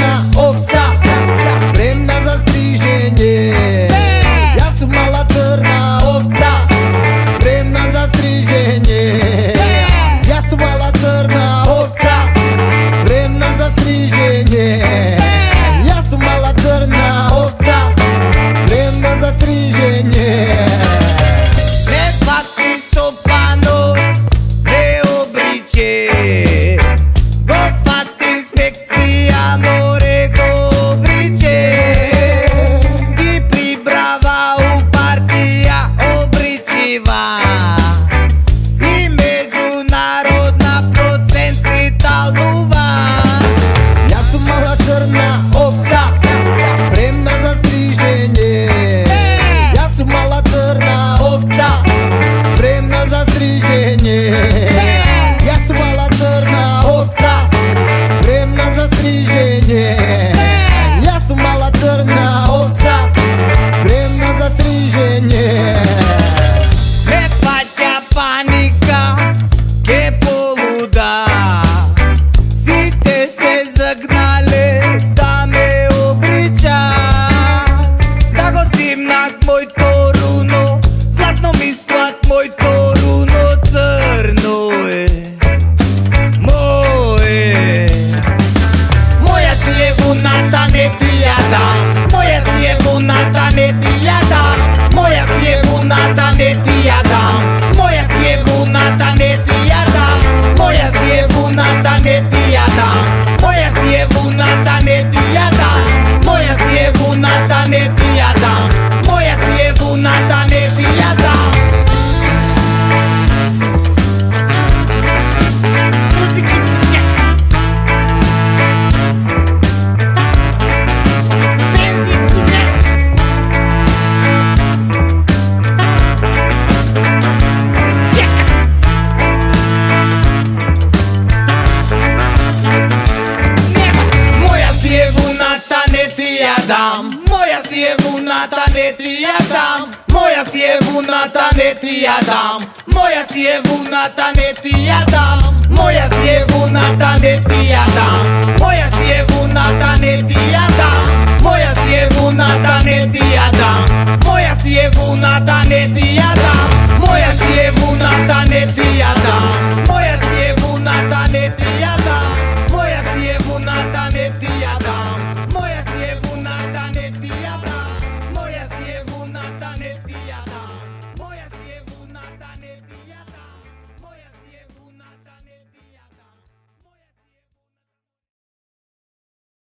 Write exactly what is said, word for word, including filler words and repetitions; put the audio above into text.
черна овца, спремна за стрижење. Јас сум мала црна овца, спремна за стрижење. Јас сум мала црна овца, спремна за стрижење. Јас сум мала црна овца, спремна за стрижење. Не фати стопано, не обриче, го фати инспекција, море го обриче. Ги прибрава у партија, обричива и меѓународна процент си талнува. Јас сум мала црна овца, спремна за стрижење. Јас сум мала црна овца, спремна за стрижење. Јас сум мала црна овца, спремна за стрижење. Јас сум мала црна овца, спремна за стрижење. Ме фаќа паника, ке полуда. Сите се загнале да ме обричат. Да го симнат мојто руно, златно мислат мојто руно, црно е мое. Моја си е вуната, не ти ја дам. Моја си е вуната, не ти ја дам. Моја си е вуната, не ти ја дам. Моја си е вуната, не ти ја дам. Моја си е вуната, не ти ја дам. Моја си е вуната, не ти ја дам. Моја си е вуната, не ти ја дам. Моја си е вуната, не ти ја дам. Музикички чек. Бензички не. Чека. Нема. Моја си е вуната, не ти ја дам. Моја си е вуната, не ти ја дам. Моја си е вуната, не ти ја дам. Моја си е вуната, не ти ја дам. Моја си е вуната, не ти ја дам. Моја си е вуната, не ти ја дам. Моја си е вуната, не ти ја дам. Моја си е вуната, не ти ја